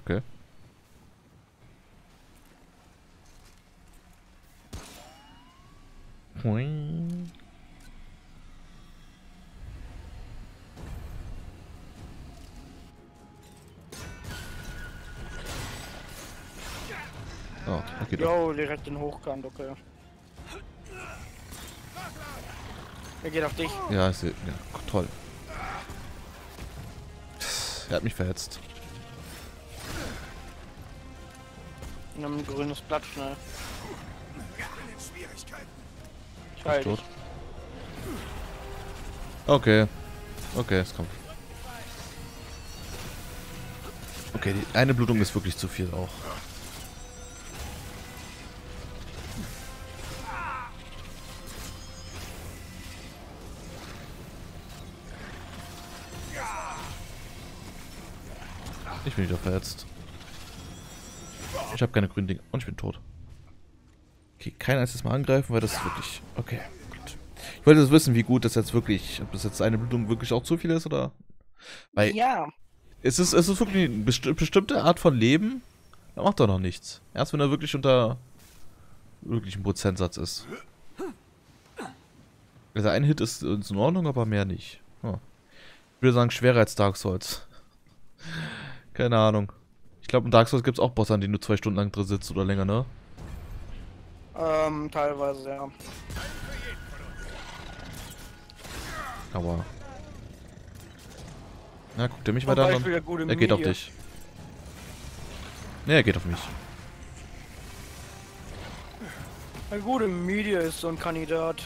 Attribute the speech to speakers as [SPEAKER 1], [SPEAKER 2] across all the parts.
[SPEAKER 1] Okay. Hui. Oh, okay.
[SPEAKER 2] Jo, direkt in Hochkant, okay. Er geht auf dich.
[SPEAKER 1] Ja, ist, ja, toll. Er hat mich verhetzt.
[SPEAKER 2] Nimm ein grünes Blatt schnell. Ich
[SPEAKER 1] Ist
[SPEAKER 2] heil
[SPEAKER 1] tot.
[SPEAKER 2] dich.
[SPEAKER 1] Okay. Okay, es kommt. Okay, die eine Blutung ist wirklich zu viel auch. Ich bin wieder verletzt. Ich habe keine grünen Dinge. Und ich bin tot. Okay, kein einziges Mal angreifen, weil das ist wirklich... Okay, gut. Ich wollte jetzt wissen, wie gut das jetzt wirklich... Ob das jetzt eine Blutung wirklich auch zu viel ist, oder... Weil
[SPEAKER 2] Ja.
[SPEAKER 1] es ist wirklich eine bestimmte Art von Leben. Da macht er noch nichts. Erst wenn er wirklich unter... wirklich ein Prozentsatz ist. Also ein Hit ist in Ordnung, aber mehr nicht. Oh. Ich würde sagen, schwerer als Dark Souls. Keine Ahnung. Ich glaube, in Dark Souls gibt es auch Bosse, an denen du 2 Stunden lang drin sitzt oder länger, ne?
[SPEAKER 2] Teilweise, ja.
[SPEAKER 1] Aber... Na, guckt er mich
[SPEAKER 2] Zum
[SPEAKER 1] weiter
[SPEAKER 2] Beispiel
[SPEAKER 1] an?
[SPEAKER 2] der gute
[SPEAKER 1] Er geht auf
[SPEAKER 2] Media.
[SPEAKER 1] dich. Ne, er geht auf mich.
[SPEAKER 2] Der gute Media ist so ein Kandidat.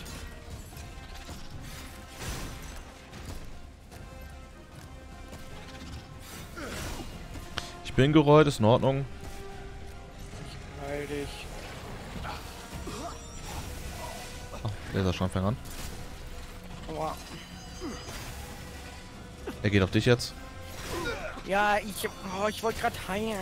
[SPEAKER 1] Ich bin gerollt, ist in Ordnung.
[SPEAKER 2] Heil dich.
[SPEAKER 1] Oh, Laserstrahl fängt an.
[SPEAKER 2] Aua.
[SPEAKER 1] Er geht auf dich jetzt.
[SPEAKER 2] Ja, ich wollte gerade heilen.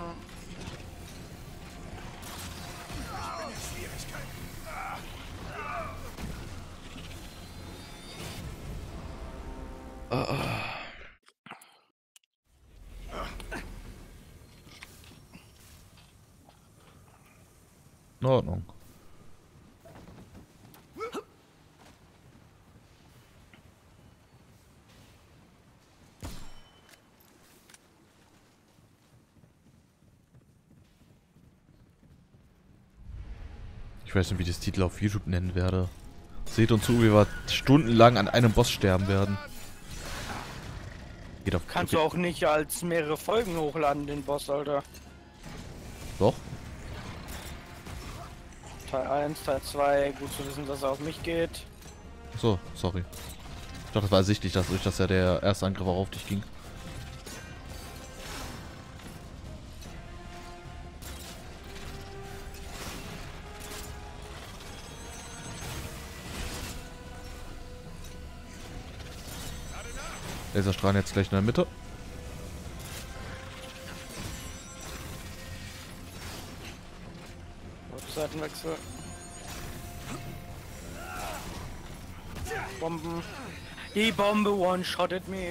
[SPEAKER 1] In Ordnung. Ich weiß nicht, wie ich das Titel auf YouTube nennen werde. Seht uns zu, wie wir stundenlang an einem Boss sterben werden. Geht auf...
[SPEAKER 2] Kannst du auch nicht als mehrere Folgen hochladen, den Boss, Alter.
[SPEAKER 1] Doch?
[SPEAKER 2] Teil 1, Teil 2, gut zu wissen, dass er auf mich geht.
[SPEAKER 1] So, sorry. Ich dachte, das war ersichtlich, dass ja der erste Angriff auch auf dich ging. Laserstrahlen jetzt gleich in der Mitte.
[SPEAKER 2] Seitenwechsel. Bomben. Die Bombe one-shottet mich.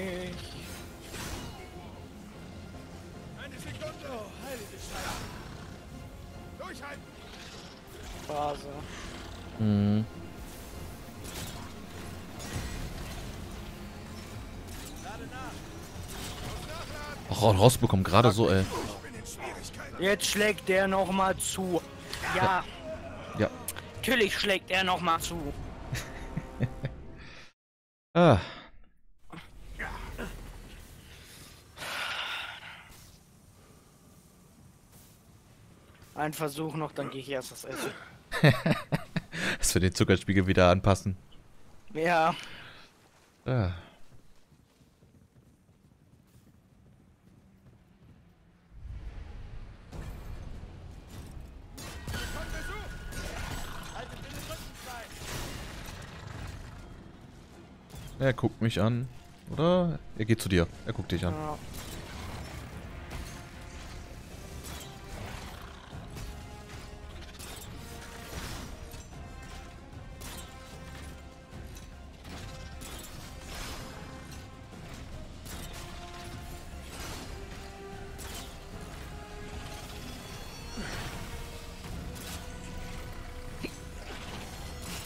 [SPEAKER 3] Eine Sekunde, heilige Scheiße. Durchhalten.
[SPEAKER 2] Phase.
[SPEAKER 1] Mhm. Ach, Ross bekommt gerade so, ey.
[SPEAKER 2] Jetzt schlägt der noch mal zu. Ja,
[SPEAKER 1] Ja.
[SPEAKER 2] natürlich schlägt er noch mal zu.
[SPEAKER 1] Ah.
[SPEAKER 2] Ein Versuch noch, dann gehe ich erst das Essen.
[SPEAKER 1] Dass wir den Zuckerspiegel wieder anpassen.
[SPEAKER 2] Ja,
[SPEAKER 1] Ah. Er guckt mich an. Oder? Er geht zu dir. Er guckt dich an.
[SPEAKER 2] ja.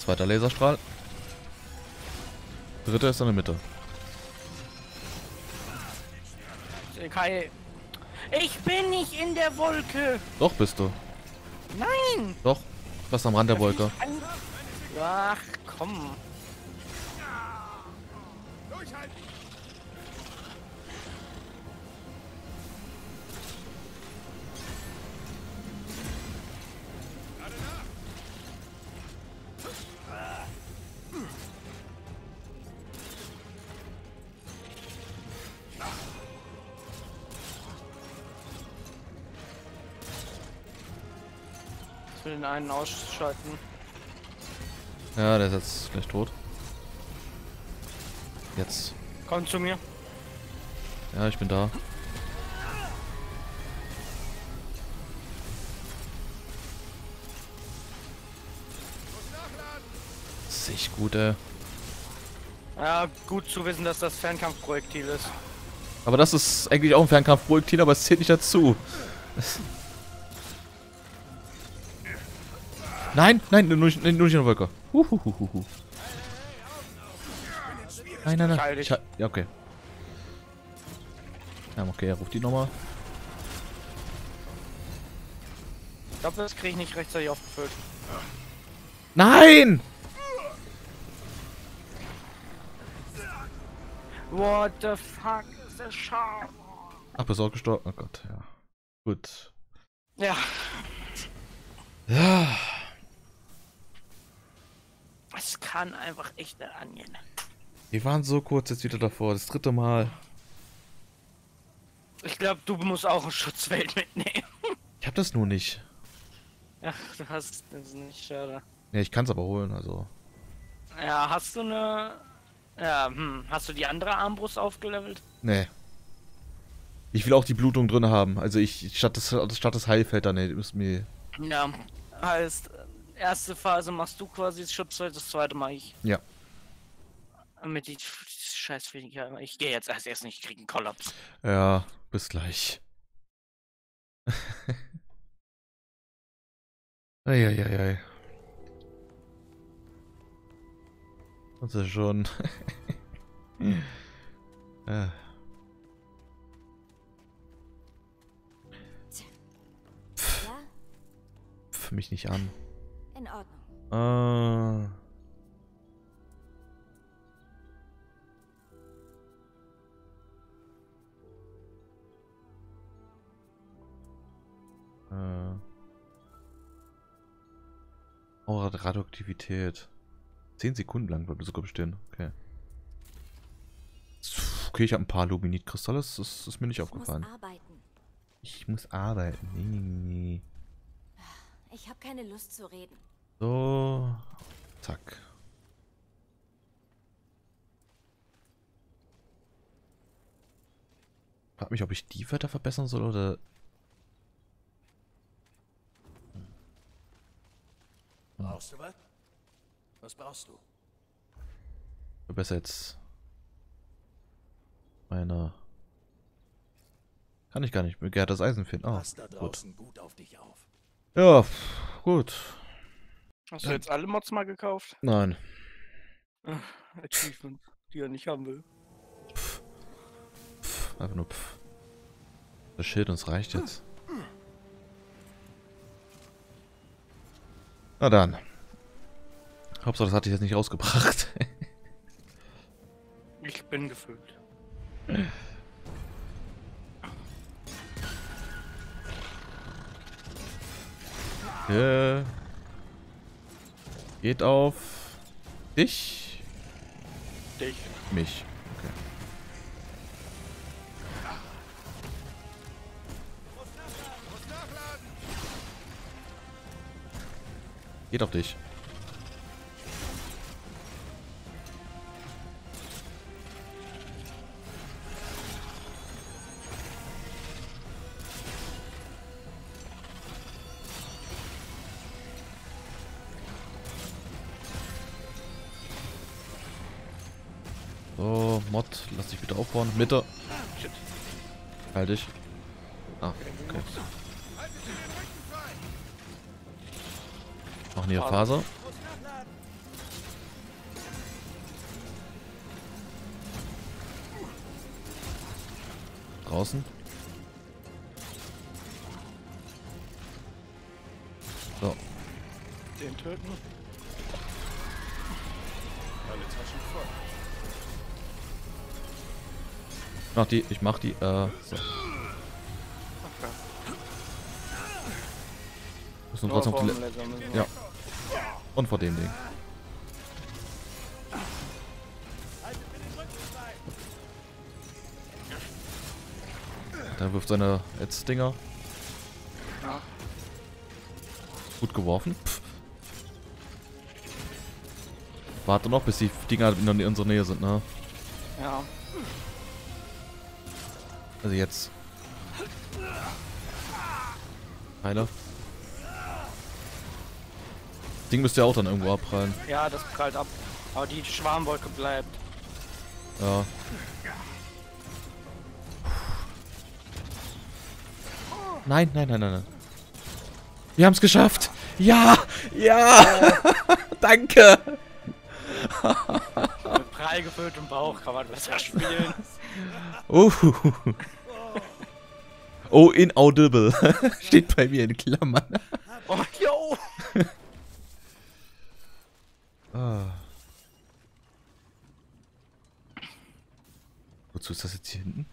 [SPEAKER 1] Zweiter Laserstrahl. Dritter ist in der Mitte.
[SPEAKER 2] Kai. Ich bin nicht in der Wolke.
[SPEAKER 1] Doch, bist du.
[SPEAKER 2] Nein.
[SPEAKER 1] Doch. Was am Rand der Wolke.
[SPEAKER 2] Ach, komm.
[SPEAKER 3] Durchhalten! Gerade nach!
[SPEAKER 2] Ich will den einen ausschalten.
[SPEAKER 1] Ja, der ist jetzt gleich tot. Jetzt.
[SPEAKER 2] Komm zu mir.
[SPEAKER 1] Ja, ich bin da. Das ist echt gut, ey.
[SPEAKER 2] Ja, gut zu wissen, dass das Fernkampfprojektil ist.
[SPEAKER 1] Aber das ist eigentlich auch ein Fernkampfprojektil, aber es zählt nicht dazu. Nein, nein, nur nicht in der Wolke. Nein, nein, nein. Ja, okay. Ja, okay, er ruft die nochmal.
[SPEAKER 2] Ich glaube, das kriege ich nicht rechtzeitig aufgefüllt.
[SPEAKER 1] Nein!
[SPEAKER 2] What the fuck ist der Schau?
[SPEAKER 1] Ach, bist du auch gestorben? Oh Gott, ja. Gut.
[SPEAKER 2] Ja.
[SPEAKER 1] Ja.
[SPEAKER 2] Es kann einfach echt nicht angehen.
[SPEAKER 1] Wir waren so kurz jetzt wieder davor. Das dritte Mal.
[SPEAKER 2] Ich glaube, du musst auch ein Schutzfeld mitnehmen.
[SPEAKER 1] Ich hab das nur nicht.
[SPEAKER 2] Ach, du hast das nicht, schade.
[SPEAKER 1] Ja, ich kann's aber holen, also.
[SPEAKER 2] Ja, hast du eine... Ja, hast du die andere Armbrust aufgelevelt?
[SPEAKER 1] Nee. Ich will auch die Blutung drin haben. Also statt des Heilfeld dann, nee, müssen wir.
[SPEAKER 2] Ja, heißt, erste Phase machst du quasi das Schutzfeld, das zweite mache ich.
[SPEAKER 1] Ja.
[SPEAKER 2] Mit die scheiß Viecher. Ich gehe jetzt erst nicht, ich krieg einen Kollaps.
[SPEAKER 1] Ja, bis gleich. Eieiei. Das ist schon. Ja.
[SPEAKER 4] Ja,
[SPEAKER 1] Pff, mich nicht an.
[SPEAKER 4] in Ordnung.
[SPEAKER 1] Aura der Radioaktivität. 10 Sekunden lang bleibt das sogar bestehen. Okay. Okay, ich habe ein paar Luminit-Kristalle. Das ist mir nicht aufgefallen.
[SPEAKER 4] Ich muss arbeiten.
[SPEAKER 1] Ich muss arbeiten. Nee.
[SPEAKER 4] Ich habe keine Lust zu reden.
[SPEAKER 1] So. Zack. Frag mich, ob ich die weiter verbessern soll oder.
[SPEAKER 3] Brauchst du was? Was brauchst du?
[SPEAKER 1] Verbessere jetzt. Meine. Kann ich gar nicht. Mir gehört das Eisen finden. Oh,
[SPEAKER 3] Pass da draußen gut auf dich auf.
[SPEAKER 1] ja, gut.
[SPEAKER 2] Hast du jetzt alle Mods mal gekauft?
[SPEAKER 1] Nein.
[SPEAKER 2] Achievement, die er nicht haben will.
[SPEAKER 1] Einfach nur pff. Das Schild uns reicht jetzt. Na dann. Hauptsache, das hatte ich jetzt nicht rausgebracht.
[SPEAKER 2] Ich bin gefüllt.
[SPEAKER 1] Geht auf dich.
[SPEAKER 2] Dich.
[SPEAKER 1] Mich. Okay.
[SPEAKER 3] Muss nachladen!
[SPEAKER 1] Geht auf dich. So, Mod, lass dich bitte aufbauen. Mitte.
[SPEAKER 2] Shit.
[SPEAKER 1] Halt dich. Ah, okay.
[SPEAKER 3] Haltet ihr den Rücken frei!
[SPEAKER 1] Machen ihre Phase.
[SPEAKER 3] Muss nachladen!
[SPEAKER 1] draußen. So.
[SPEAKER 2] Den töten.
[SPEAKER 3] Alle Taschen voll.
[SPEAKER 1] Ich mach die, so.
[SPEAKER 2] Okay.
[SPEAKER 1] Müssen
[SPEAKER 2] Nur
[SPEAKER 1] trotzdem
[SPEAKER 2] vor
[SPEAKER 1] auf
[SPEAKER 2] dem
[SPEAKER 1] die
[SPEAKER 2] Laser müssen wir.
[SPEAKER 1] Ja. Und vor dem Ding. Der wirft seine Ätz-Dinger.
[SPEAKER 2] Ja.
[SPEAKER 1] Gut geworfen. Pff. Warte noch, bis die Dinger in unserer Nähe sind, ne?
[SPEAKER 2] Ja.
[SPEAKER 1] Also jetzt. Heiler. Das Ding müsste ja auch dann irgendwo abprallen.
[SPEAKER 2] Ja, das prallt ab. Aber die Schwarmwolke bleibt.
[SPEAKER 1] Ja. Nein, nein, nein, nein, nein. Wir haben es geschafft. Ja, ja. Danke.
[SPEAKER 2] Mit prall gefülltem Bauch kann man besser spielen.
[SPEAKER 1] Oh, inaudible. Steht bei mir in Klammern.
[SPEAKER 2] Oh, yo!
[SPEAKER 1] Ah. Wozu ist das jetzt hier hinten?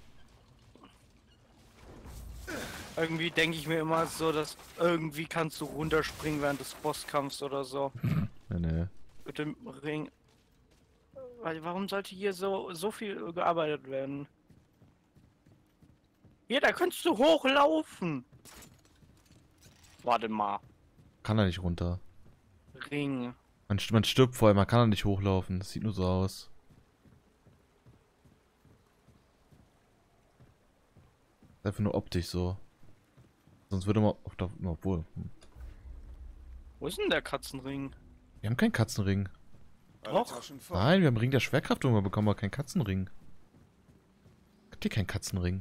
[SPEAKER 2] Irgendwie denke ich mir immer so, dass irgendwie kannst du runterspringen während des Bosskampfs oder so.
[SPEAKER 1] Nee, nee.
[SPEAKER 2] Mit dem Ring. Weil warum sollte hier so viel gearbeitet werden? Hier, da könntest du hochlaufen. Warte mal.
[SPEAKER 1] Kann er nicht runter.
[SPEAKER 2] Ring.
[SPEAKER 1] Man stirbt vorher, man kann da nicht hochlaufen. Das sieht nur so aus. Einfach nur optisch so. Sonst würde man auf der... Obwohl.
[SPEAKER 2] Wo ist denn der Katzenring?
[SPEAKER 1] Wir haben keinen Katzenring.
[SPEAKER 3] Alle
[SPEAKER 2] Doch.
[SPEAKER 3] Taschen voll.
[SPEAKER 1] Nein, wir haben Ring der Schwerkraft und wir bekommen aber keinen Katzenring. Gibt hier keinen Katzenring.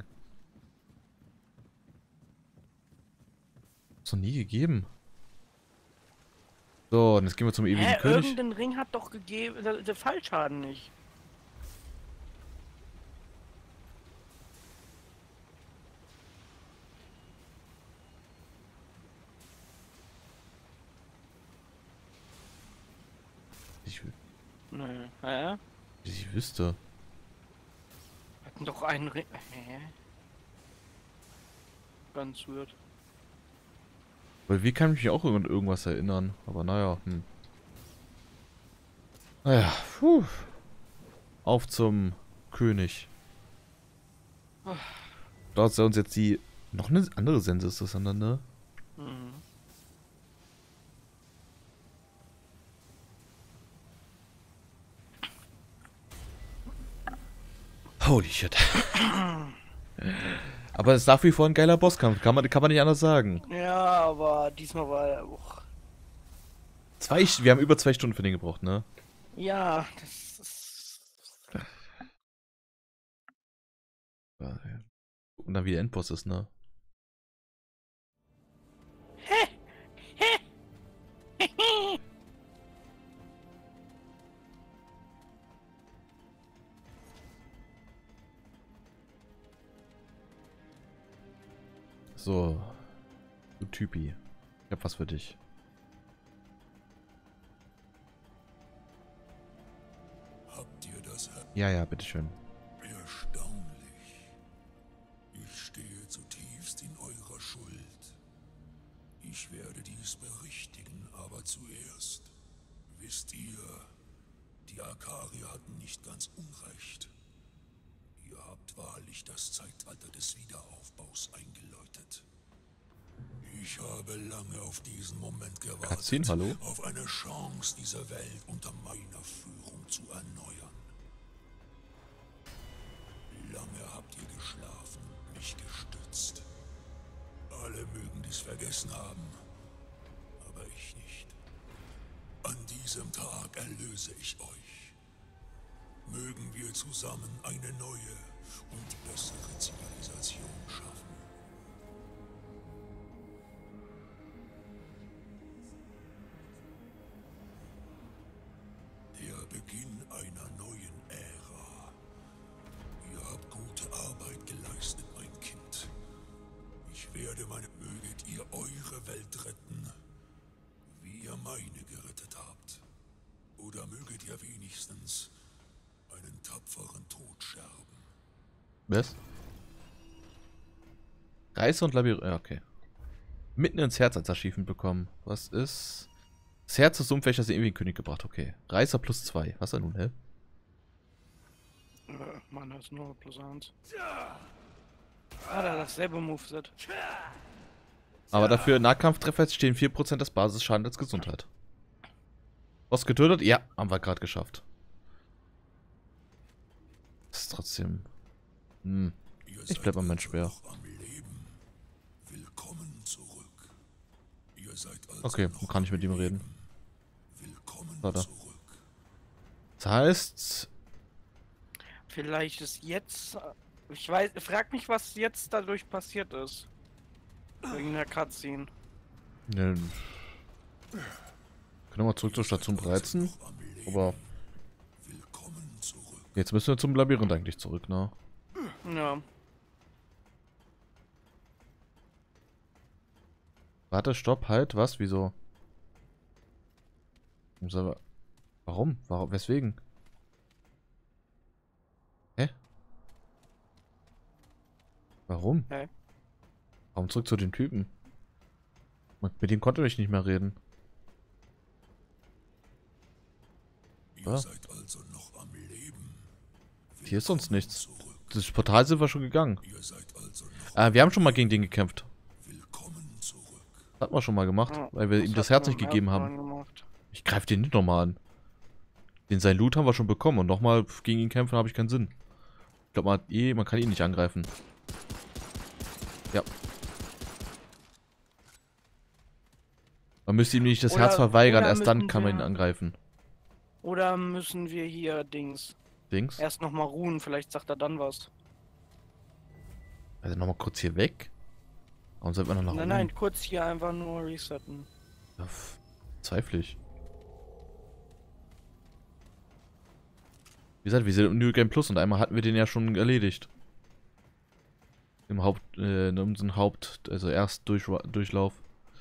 [SPEAKER 1] Hat's noch nie gegeben. So, und jetzt gehen wir zum ewigen König.
[SPEAKER 2] Irgendein Ring hat doch gegeben, der Fallschaden nicht.
[SPEAKER 1] Ich
[SPEAKER 2] Nö. Hä?
[SPEAKER 1] wüsste.
[SPEAKER 2] Hatten doch einen Ring. Hä? Ganz weird.
[SPEAKER 1] Weil wie kann ich mich auch an irgendwas erinnern? Aber naja, Naja, puh. Auf zum König. Da ist uns jetzt die... Noch eine andere Sense ist das dann, ne?
[SPEAKER 2] Mhm.
[SPEAKER 1] Holy shit. Aber es ist nach wie vor ein geiler Bosskampf, kann man nicht anders sagen.
[SPEAKER 2] Ja, aber diesmal war er auch.
[SPEAKER 1] Wir haben über 2 Stunden für den gebraucht, ne?
[SPEAKER 2] Ja, das ist.
[SPEAKER 1] Und dann wie der Endboss ist, ne? So. Du Typi. Ich hab was für dich.
[SPEAKER 3] Habt ihr das
[SPEAKER 1] Ja, ja, bitteschön.
[SPEAKER 3] erstaunlich? Ich stehe zutiefst in eurer Schuld. Ich werde dies berichtigen, aber zuerst. Wisst ihr, die Akarier hatten nicht ganz Unrecht. Ihr habt wahrlich das Zeitalter des Wiederaufbaus eingeläutet. Ich habe lange auf diesen Moment gewartet,
[SPEAKER 1] Cutscene, hallo?
[SPEAKER 3] auf eine Chance, diese Welt unter meiner Führung zu erneuern. Lange habt ihr geschlafen, mich gestützt. Alle mögen dies vergessen haben, aber ich nicht. An diesem Tag erlöse ich euch. Mögen wir zusammen eine neue und bessere Zivilisation schaffen. Der Beginn einer neuen Ära. Ihr habt gute Arbeit geleistet, mein eine Welt retten, wie ihr meine gerettet habt. Oder möget ihr wenigstens einen tapferen Tod sterben.
[SPEAKER 1] Was? Reise und Labyrinth. Ja, okay. Mitten ins Herz als Achievement bekommen. Was ist? Das Herz des Sumpfwächters der ewigen König gebracht. Okay. Reißer plus 2. Was er nun, hä?
[SPEAKER 2] Mann, das ist nur +1. Ah, da dasselbe Moveset.
[SPEAKER 1] Aber dafür Nahkampftreffer jetzt stehen 4% des Basisschadens als Gesundheit. Was getötet? Ja, haben wir gerade geschafft. Das ist trotzdem... Ich bleib am Mensch schwer.
[SPEAKER 3] Willkommen zurück. Ihr seid also
[SPEAKER 1] Okay, dann kann ich mit ihm reden.
[SPEAKER 3] Willkommen
[SPEAKER 1] Warte.
[SPEAKER 3] zurück.
[SPEAKER 1] Das heißt...
[SPEAKER 2] Vielleicht ist jetzt... Ich weiß, frag mich, was jetzt dadurch passiert ist. Wegen der Cutscene.
[SPEAKER 1] Ne, können wir mal zurück zur Station 13. Aber
[SPEAKER 3] Willkommen zurück.
[SPEAKER 1] jetzt müssen wir zum Labyrinth eigentlich zurück, ne?
[SPEAKER 2] Ja.
[SPEAKER 1] Warte, stopp, halt, was? Wieso? Warum? Warum? Weswegen? Hä? Warum?
[SPEAKER 2] Hä?
[SPEAKER 1] Warum zurück zu den Typen? Mit dem konnte ich nicht mehr reden.
[SPEAKER 3] Ihr
[SPEAKER 1] Ja.
[SPEAKER 3] seid also noch am Leben.
[SPEAKER 1] Hier ist sonst nichts.
[SPEAKER 3] Zurück.
[SPEAKER 1] Das Portal sind wir schon gegangen.
[SPEAKER 3] Ihr seid also noch
[SPEAKER 1] Wir haben schon mal gegen den gekämpft.
[SPEAKER 3] willkommen zurück.
[SPEAKER 1] Hat man schon mal gemacht,
[SPEAKER 2] Ja,
[SPEAKER 1] weil wir ihm das
[SPEAKER 2] hat
[SPEAKER 1] Herz
[SPEAKER 2] man
[SPEAKER 1] nicht
[SPEAKER 2] im
[SPEAKER 1] gegeben
[SPEAKER 2] ersten
[SPEAKER 1] haben.
[SPEAKER 2] Mal gemacht.
[SPEAKER 1] Ich greife den nicht nochmal an. Den sein Loot haben wir schon bekommen und nochmal gegen ihn kämpfen habe ich keinen Sinn. Ich glaube, man kann ihn nicht angreifen. Ja. Man müsste ihm nicht das
[SPEAKER 2] Oder-
[SPEAKER 1] Herz verweigern,
[SPEAKER 2] oder
[SPEAKER 1] erst dann
[SPEAKER 2] müssen
[SPEAKER 1] kann man ihn
[SPEAKER 2] wir-
[SPEAKER 1] angreifen.
[SPEAKER 2] Oder müssen wir hier Dings
[SPEAKER 1] Dings?
[SPEAKER 2] erst nochmal ruhen, vielleicht sagt er dann was.
[SPEAKER 1] Also nochmal kurz hier weg. Warum sollten wir noch nach
[SPEAKER 2] Nein,
[SPEAKER 1] oben?
[SPEAKER 2] nein, kurz hier einfach nur resetten.
[SPEAKER 1] Ja, zweifle ich. Wie gesagt, wir sind im New Game Plus und einmal hatten wir den ja schon erledigt. In unserem also Erstdurchlauf.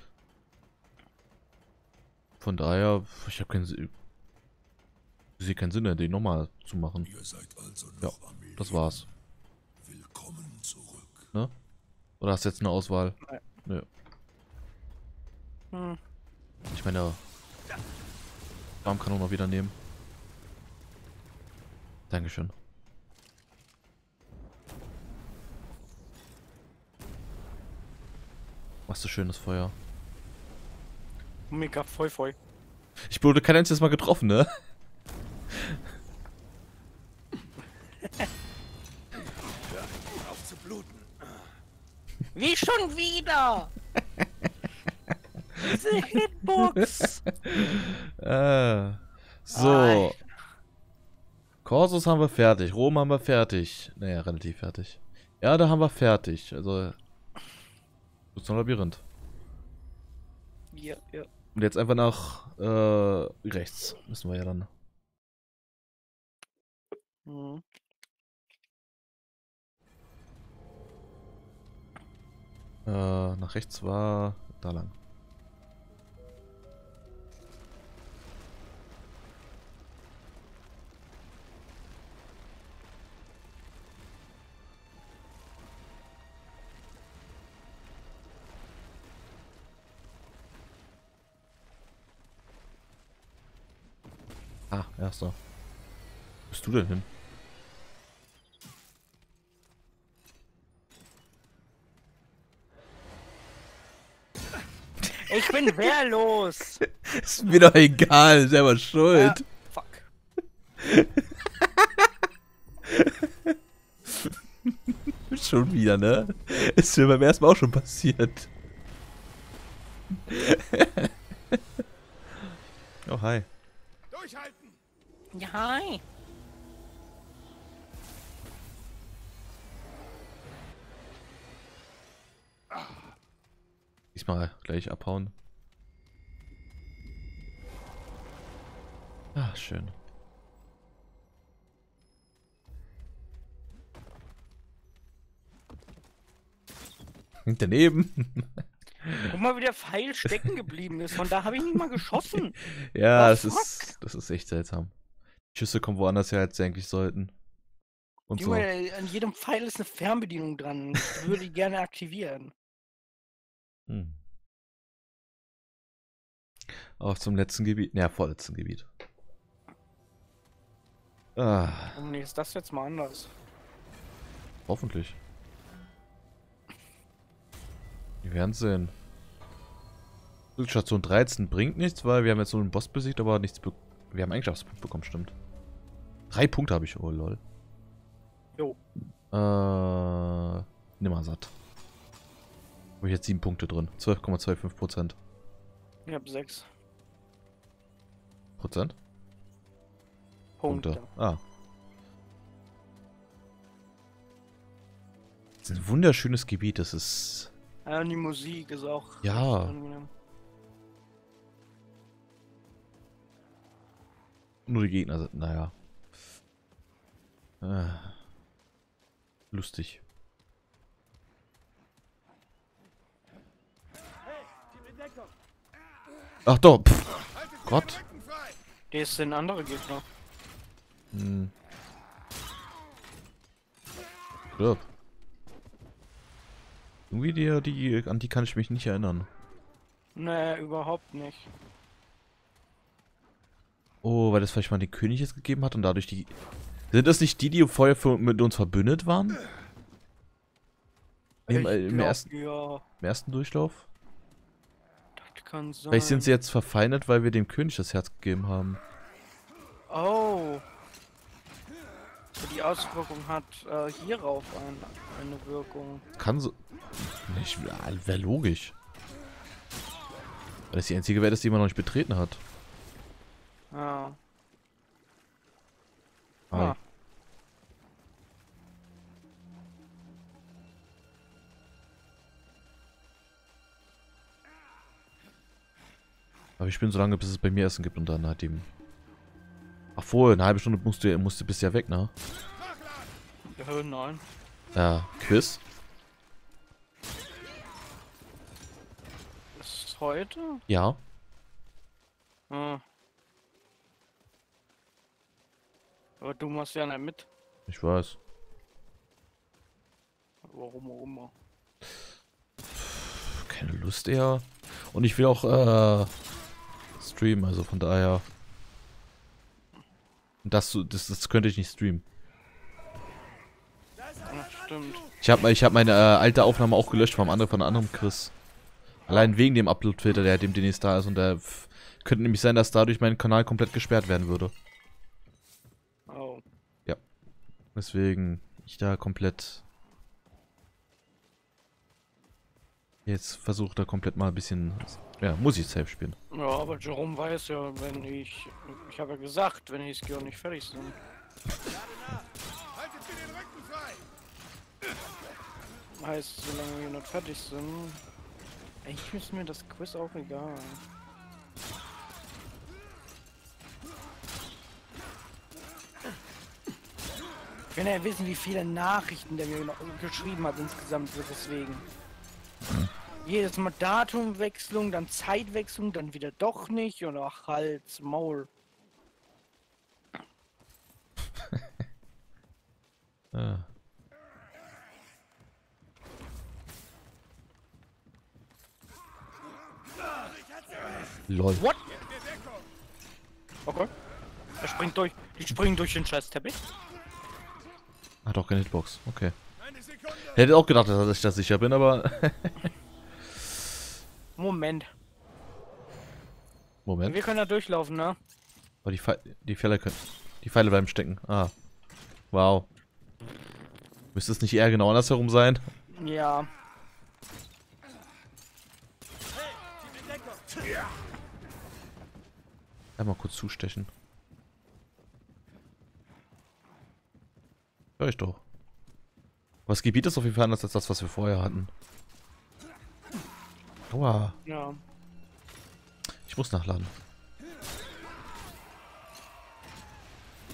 [SPEAKER 1] Von daher, ich habe keinen Sinn. Ich sehe keinen Sinn, den nochmal zu machen.
[SPEAKER 3] Ihr seid also
[SPEAKER 1] Ja,
[SPEAKER 3] noch am Leben.
[SPEAKER 1] das war's.
[SPEAKER 3] Willkommen zurück.
[SPEAKER 1] Ne? Oder hast du jetzt eine Auswahl?
[SPEAKER 2] Nein.
[SPEAKER 1] Nö.
[SPEAKER 2] Hm.
[SPEAKER 1] Ich meine, Arm kann auch noch wieder nehmen. Dankeschön. Machst du schönes Feuer.
[SPEAKER 2] Mega voll.
[SPEAKER 1] Ich wurde kein einziges Mal getroffen, ne?
[SPEAKER 3] Auf zu bluten.
[SPEAKER 2] Wie schon wieder? Diese Hitbox.
[SPEAKER 1] So. Corsus haben wir fertig. Rom haben wir fertig. Naja, relativ fertig. Ja, da haben wir fertig. Also. Das ist ein Labyrinth.
[SPEAKER 2] Ja.
[SPEAKER 1] Und jetzt einfach nach rechts. Müssen wir ja dann.
[SPEAKER 2] Hm.
[SPEAKER 1] Nach rechts war da lang. Ah, erster. Wo bist du denn hin?
[SPEAKER 2] Ich bin wehrlos.
[SPEAKER 1] Ist mir doch egal, selber schuld.
[SPEAKER 2] Fuck.
[SPEAKER 1] Schon wieder, ne? Ist mir beim ersten Mal auch schon passiert. Oh, hi.
[SPEAKER 3] Durchhalten.
[SPEAKER 2] Ja, hi.
[SPEAKER 1] Diesmal gleich abhauen. Ah, schön. Daneben.
[SPEAKER 2] Guck mal, wie der Pfeil stecken geblieben ist. Von da habe ich nicht mal geschossen.
[SPEAKER 1] Ja,
[SPEAKER 2] The
[SPEAKER 1] das ist echt seltsam. Die Schüsse kommen woanders her, als sie eigentlich sollten. Und so.
[SPEAKER 2] Junge, an jedem Pfeil ist eine Fernbedienung dran. Ich würde die gerne aktivieren.
[SPEAKER 1] Hm. Auch zum letzten Gebiet. Ja, vorletzten Gebiet. Ah,
[SPEAKER 2] Oh nee, ist das jetzt mal anders?
[SPEAKER 1] hoffentlich. Wir werden sehen. Station 13 bringt nichts, weil wir haben jetzt so einen Boss besiegt, aber nichts wir haben Eigenschaftspunkt bekommen, stimmt. 3 Punkte habe ich, oh lol.
[SPEAKER 2] Jo.
[SPEAKER 1] Nimmer satt. Habe ich jetzt 7 Punkte drin. 12,25%.
[SPEAKER 2] Ich habe 6
[SPEAKER 1] Prozent?
[SPEAKER 2] Punkte.
[SPEAKER 1] Ah. Das ist ein wunderschönes Gebiet, das ist...
[SPEAKER 2] Ja, und die Musik ist auch
[SPEAKER 1] Ja.
[SPEAKER 2] echt angenehm.
[SPEAKER 1] Nur die Gegner sind, naja. Lustig. Ach doch, pff. Gott.
[SPEAKER 2] Das sind andere Gegner.
[SPEAKER 1] Hm. Stirb. Irgendwie an die kann ich mich nicht erinnern.
[SPEAKER 2] Nee, überhaupt nicht.
[SPEAKER 1] Oh, weil das vielleicht mal den König jetzt gegeben hat und dadurch die... Sind das nicht die, die vorher mit uns verbündet waren? Im
[SPEAKER 2] Ja,
[SPEAKER 1] ersten Durchlauf?
[SPEAKER 2] das kann sein.
[SPEAKER 1] Vielleicht sind sie jetzt verfeindet, weil wir dem König das Herz gegeben haben.
[SPEAKER 2] Oh. Die Auswirkung hat hierauf eine Wirkung.
[SPEAKER 1] Kann so... Nicht, wäre logisch. Weil das die einzige Welt ist, die man noch nicht betreten hat.
[SPEAKER 2] Ja.
[SPEAKER 1] Ah.
[SPEAKER 2] Ah.
[SPEAKER 1] Aber ich bin so lange, bis es bei mir Essen gibt und dann halt eben... Ach vorher, eine halbe Stunde musst du bist ja weg, ne?
[SPEAKER 2] Ja, nein.
[SPEAKER 1] Ja, Quiz?
[SPEAKER 2] Ist heute?
[SPEAKER 1] Ja.
[SPEAKER 2] Ah. Aber du machst ja nicht mit.
[SPEAKER 1] Ich weiß.
[SPEAKER 2] Warum auch immer.
[SPEAKER 1] Keine Lust eher. Und ich will auch streamen, also von daher. Das könnte ich nicht streamen.
[SPEAKER 2] Ja, stimmt.
[SPEAKER 1] Ich hab meine alte Aufnahme auch gelöscht von einem anderen Chris. Allein wegen dem Upload-Filter, der demnächst da ist. Und der könnte nämlich sein, dass dadurch mein Kanal komplett gesperrt werden würde.
[SPEAKER 2] Oh.
[SPEAKER 1] Ja. Deswegen ich da komplett... Jetzt versuche da komplett mal ein bisschen... Ja, muss ich safe spielen.
[SPEAKER 2] Ja, aber Jerome weiß ja, wenn ich habe ja gesagt, wenn die Skill nicht fertig sind.
[SPEAKER 3] Haltet mir den Rücken frei!
[SPEAKER 2] Heißt, solange wir nicht fertig sind. Eigentlich ist mir das Quiz auch egal. Ich will ja wissen, wie viele Nachrichten der mir noch geschrieben hat insgesamt, deswegen. Jedes Mal Datumwechslung, dann Zeitwechslung, dann wieder doch nicht und ach Hals, Maul.
[SPEAKER 1] Ah. Lol.
[SPEAKER 2] What? Okay. Er springt durch. Die springen durch den scheiß Teppich.
[SPEAKER 1] Hat auch keine Hitbox. Okay.
[SPEAKER 3] Eine Sekunde!
[SPEAKER 1] Hätte auch gedacht, dass ich da sicher bin, aber...
[SPEAKER 2] Moment.
[SPEAKER 1] Moment.
[SPEAKER 2] Wir können da durchlaufen, ne?
[SPEAKER 1] Aber die Pfeile bleiben stecken. Ah. Wow. Müsste es nicht eher genau andersherum sein?
[SPEAKER 2] Ja.
[SPEAKER 1] Einmal kurz zustechen. Hör ich doch. Aber das Gebiet ist auf jeden Fall anders als das, was wir vorher hatten. Aua.
[SPEAKER 2] Ja.
[SPEAKER 1] Ich muss nachladen.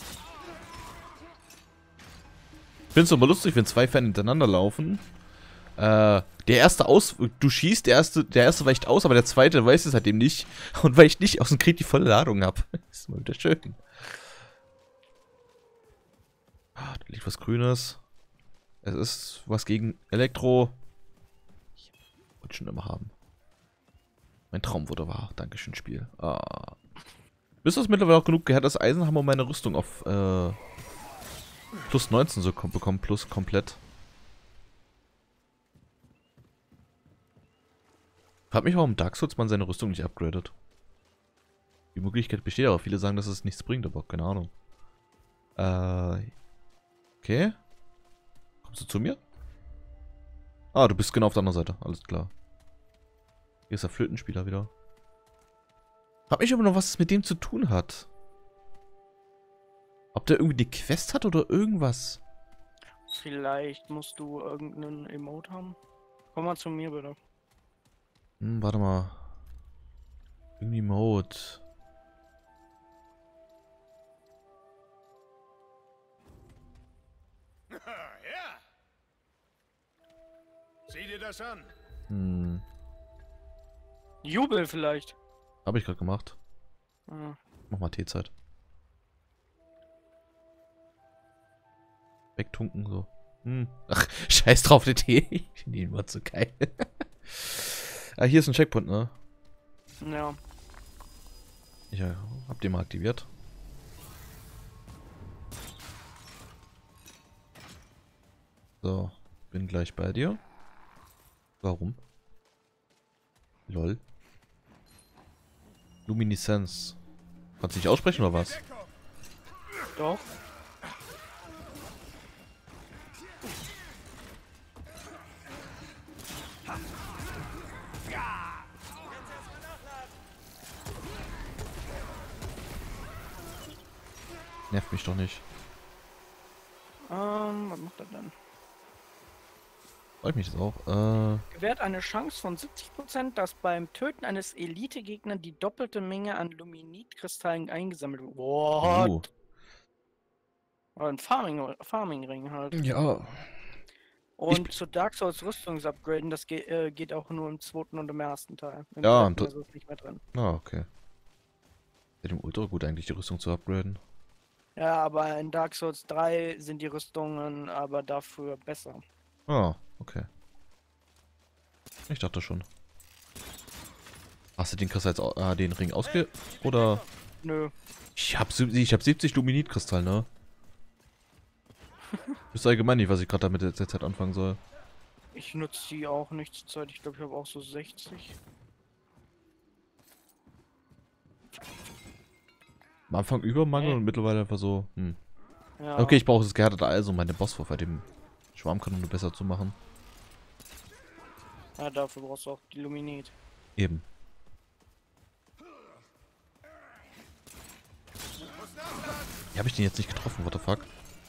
[SPEAKER 1] Ich finde es aber lustig, wenn zwei Fans hintereinander laufen. Der erste du schießt, der erste weicht aus, aber der zweite weiß es halt eben nicht und weicht nicht aus und kriegt die volle Ladung ab. Das ist mal wieder schön. Ah, da liegt was Grünes. Es ist was gegen Elektro. Ich wollte schon immer haben. Mein Traum wurde wahr. Dankeschön, Spiel. Ah. Bist du mittlerweile auch genug gehärtetes Eisenhammer, um meine Rüstung auf plus 19 so bekommen, plus komplett. Frag mich, warum Dark Souls man seine Rüstung nicht upgradet. Die Möglichkeit besteht, aber viele sagen, dass es nichts bringt, aber keine Ahnung. Okay. Kommst du zu mir? Ah, du bist genau auf der anderen Seite. Alles klar. Hier ist der Flötenspieler wieder. Frag mich aber noch, was es mit dem zu tun hat. Ob der irgendwie die Quest hat oder irgendwas.
[SPEAKER 2] Vielleicht musst du irgendeinen Emote haben. Komm mal zu mir, bitte.
[SPEAKER 1] Warte mal. Irgendwie Mode.
[SPEAKER 3] Ja. Sieh dir das an.
[SPEAKER 2] Jubel vielleicht.
[SPEAKER 1] Habe ich gerade gemacht.
[SPEAKER 2] Ah.
[SPEAKER 1] Mach mal Teezeit. Wegtunken so. Ach, scheiß drauf, der Tee. Ich finde ihn immer zu geil. Ah, hier ist ein Checkpoint, ne?
[SPEAKER 2] Ja.
[SPEAKER 1] Ich hab den mal aktiviert. So, bin gleich bei dir. Warum? Lol. Lumineszenz. Kannst du nicht aussprechen oder was?
[SPEAKER 2] Doch.
[SPEAKER 1] Nervt mich doch nicht.
[SPEAKER 2] Was macht er denn?
[SPEAKER 1] Freut mich das auch.
[SPEAKER 2] Gewährt eine Chance von 70%, dass beim Töten eines Elite-Gegnern die doppelte Menge an Luminit-Kristallen eingesammelt wird. What? Ein Farming-Ring halt.
[SPEAKER 1] Ja.
[SPEAKER 2] Und zu Dark Souls Rüstungsupgraden, das geht auch nur im zweiten und im ersten Teil. Im
[SPEAKER 1] Ja,
[SPEAKER 2] dritten ist es nicht mehr drin.
[SPEAKER 1] Ah, okay. Mit dem Ultra gut eigentlich die Rüstung zu upgraden.
[SPEAKER 2] Ja, aber in Dark Souls 3 sind die Rüstungen aber dafür besser.
[SPEAKER 1] Ah, okay. Ich dachte schon. Hast du den Kristall jetzt, den Ring oder?
[SPEAKER 2] Nö.
[SPEAKER 1] Ich hab 70 Luminit-Kristall, ne? Ich weiß allgemein nicht, was ich gerade damit jetzt halt anfangen soll.
[SPEAKER 2] Ich nutze die auch nicht zur Zeit. Ich glaube, ich habe auch so 60.
[SPEAKER 1] Am Anfang Übermangel und mittlerweile einfach so,
[SPEAKER 2] Ja.
[SPEAKER 1] Okay, ich brauche das gehärtete Eis, um meine Bosswurf bei dem Schwarmkanone besser zu machen.
[SPEAKER 2] Ja, dafür brauchst du auch die Luminit.
[SPEAKER 1] Eben. Wie habe ich den jetzt nicht getroffen? What the fuck?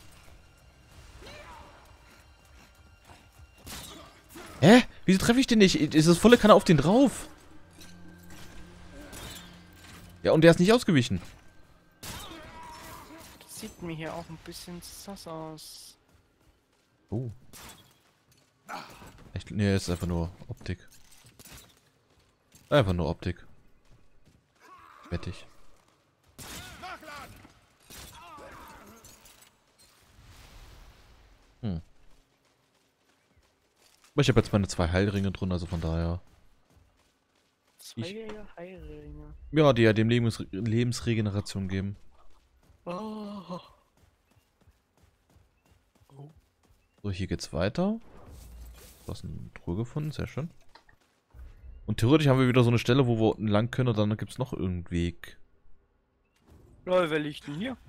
[SPEAKER 1] Hä? Wieso treffe ich den nicht? Ist das volle Kanne auf den drauf? Ja, und der ist nicht ausgewichen.
[SPEAKER 2] Das sieht mir hier auch ein bisschen sass aus.
[SPEAKER 1] Oh. Echt? Nee, ist einfach nur Optik. Einfach nur Optik. Wettig. Aber ich habe jetzt meine 2 Heilringe drin, also von daher.
[SPEAKER 2] 2 Heilringe.
[SPEAKER 1] Ja, die ja dem Lebensregeneration geben.
[SPEAKER 2] Oh.
[SPEAKER 1] So, hier geht's weiter. Du hast eine Truhe gefunden, sehr schön. Und theoretisch haben wir wieder so eine Stelle, wo wir unten lang können und dann gibt's noch irgendeinen Weg.
[SPEAKER 2] Lol, wer liegt denn hier?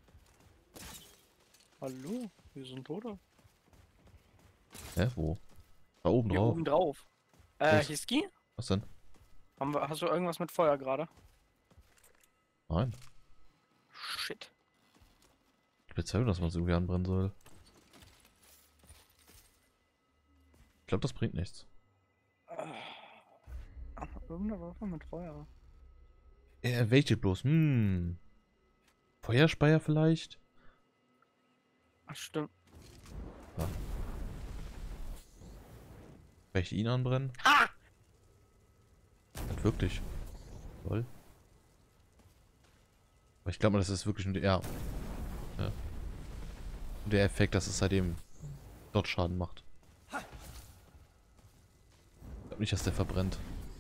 [SPEAKER 2] Hallo? Wir sind oder?
[SPEAKER 1] Hä, wo? Da oben
[SPEAKER 2] Hier
[SPEAKER 1] drauf.
[SPEAKER 2] oben drauf.
[SPEAKER 1] Was?
[SPEAKER 2] Hiski?
[SPEAKER 1] Was denn?
[SPEAKER 2] Hast du irgendwas mit Feuer gerade?
[SPEAKER 1] Nein.
[SPEAKER 2] Shit.
[SPEAKER 1] Ich will zeigen, dass man es irgendwie anbrennen soll. Ich glaube, das bringt nichts.
[SPEAKER 2] Irgendeine Waffe mit Feuer.
[SPEAKER 1] Welche bloß? Feuerspeier vielleicht?
[SPEAKER 2] Ach, stimmt.
[SPEAKER 1] Ja. Vielleicht ihn anbrennen?
[SPEAKER 2] Ah!
[SPEAKER 1] Nicht wirklich. Lol. Aber ich glaube mal, das ist wirklich nur der... Ja. Der Effekt, dass es seitdem dort Schaden macht. Ich glaube nicht, dass der verbrennt.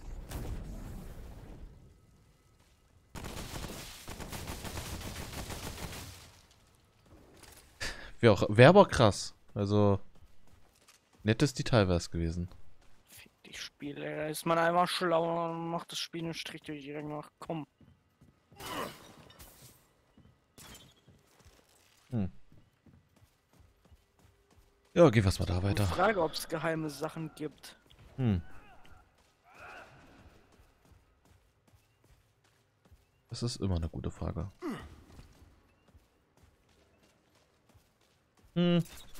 [SPEAKER 1] Wäre aber krass. Also, nettes Detail wäre es gewesen.
[SPEAKER 2] Fick die Spiele, da ist man einfach schlau und macht das Spiel einen Strich durch die Rechnung. Ach, komm.
[SPEAKER 1] Ja, gehen wir mal da weiter.
[SPEAKER 2] Frage, ob es geheime Sachen gibt.
[SPEAKER 1] Das ist immer eine gute Frage.